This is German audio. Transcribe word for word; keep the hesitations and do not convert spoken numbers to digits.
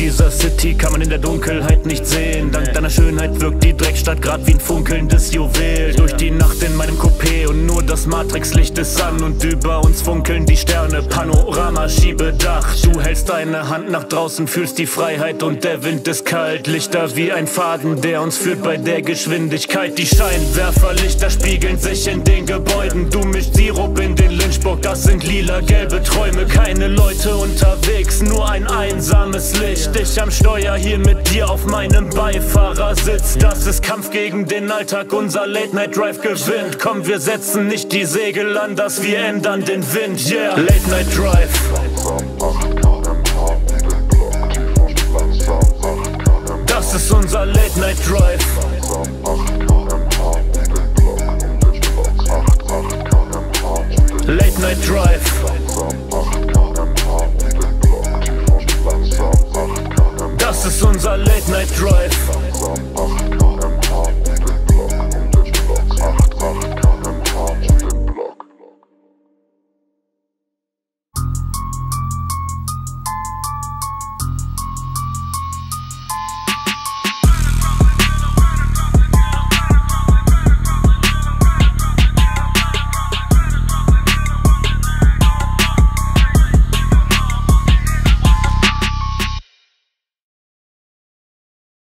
dieser City kann man in der Dunkelheit nicht sehen. Dank deiner Schönheit wirkt die Dreckstadt grad wie ein funkelndes Juwel. Durch die Nacht in meinem Coupé und nur das Matrixlicht ist an. Und über uns funkeln die Sterne, Panorama, Schiebedach. Du hältst deine Hand nach draußen, fühlst die Freiheit und der Wind ist kalt. Lichter wie ein Faden, der uns führt bei der Geschwindigkeit. Die Scheinwerferlichter spiegeln sich in den Gebäuden. Du mischst Sirup in den Lynchburg, das sind lila-gelbe Träume. Keine Leute unterwegs, nur ein einsames Licht. Ich am Steuer hier mit dir auf meinem Beifahrersitz. Das ist Kampf gegen den Alltag, unser Late-Night-Drive gewinnt. Komm, wir setzen nicht die Segel anders, wir ändern den Wind, yeah. Late-Night-Drive. Das ist unser Late-Night-Drive. Late-Night-Drive. Das ist unser Late-Night-Drive.